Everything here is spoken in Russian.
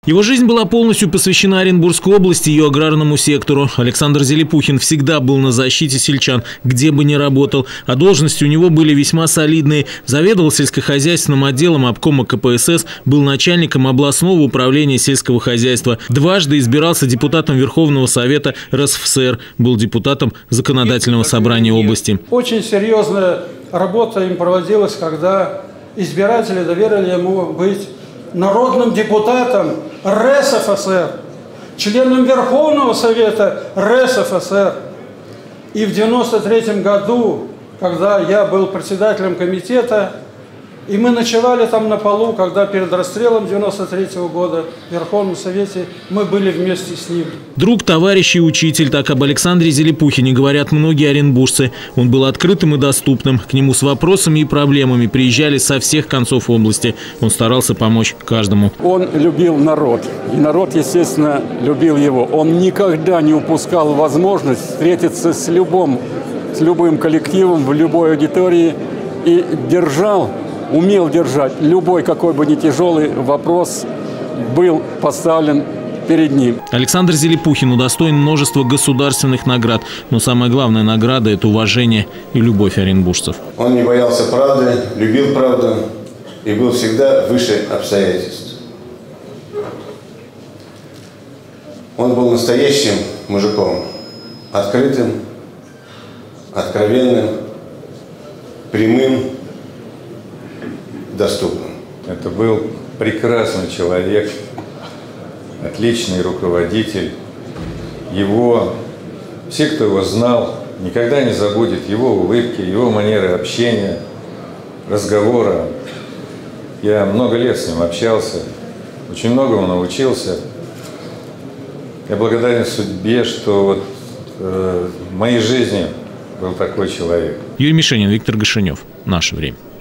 Его жизнь была полностью посвящена Оренбургской области и ее аграрному сектору. Александр Зелепухин всегда был на защите сельчан, где бы ни работал. А должности у него были весьма солидные. Заведовал сельскохозяйственным отделом обкома КПСС, был начальником областного управления сельского хозяйства. Дважды избирался депутатом Верховного Совета РСФСР, был депутатом Законодательного собрания области. Очень серьезная работа им проводилась, когда избиратели доверили ему быть народным депутатом РСФСР, членом Верховного Совета РСФСР. И в 1993 году, когда я был председателем комитета, и мы ночевали там на полу, когда перед расстрелом 1993 года в Верховном Совете мы были вместе с ним. Друг, товарищ и учитель, так об Александре Зелепухине говорят многие оренбуржцы. Он был открытым и доступным. К нему с вопросами и проблемами приезжали со всех концов области. Он старался помочь каждому. Он любил народ. И народ, естественно, любил его. Он никогда не упускал возможность встретиться с любым коллективом в любой аудитории и умел держать любой, какой бы ни тяжелый вопрос был поставлен перед ним. Александр Зелепухин удостоен множества государственных наград. Но самая главная награда – это уважение и любовь оренбуржцев. Он не боялся правды, любил правду и был всегда выше обстоятельств. Он был настоящим мужиком, открытым, откровенным, прямым, доступным. Это был прекрасный человек, отличный руководитель. Все, кто его знал, никогда не забудет его улыбки, его манеры общения, разговора. Я много лет с ним общался, очень многому научился. Я благодарен судьбе, что в моей жизни был такой человек. Юрий Мишенин, Виктор Гашенев. Наше время.